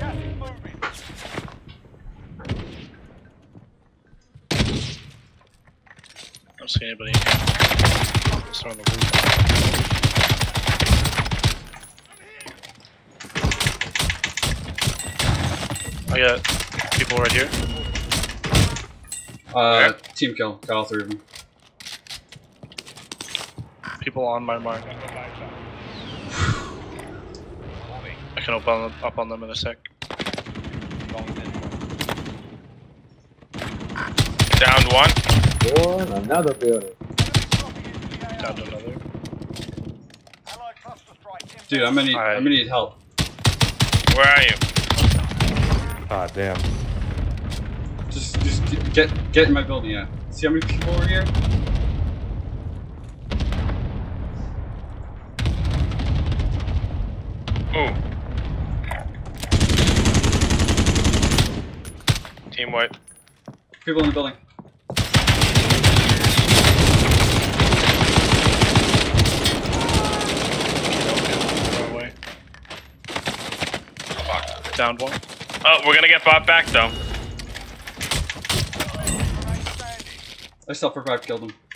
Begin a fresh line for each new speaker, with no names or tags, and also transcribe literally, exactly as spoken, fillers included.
I don't see anybody in here. Just on the roof. I got people right here.
Uh, team kill. Got all three of them.
People on my mark. I can open them, up on them in a sec.
Downed one.
One, another building.
Down to another.
Dude, I'm gonna need,
Right.
I'm gonna need help.
Where are you?
Ah, damn.
Just, just get, get in my building. Yeah. See how many people are here?
Ooh. Team wipe.
People in the building.
Far away.
Fuck.
Downed one.
Oh, we're gonna get bought back though.
I self-revived, killed him.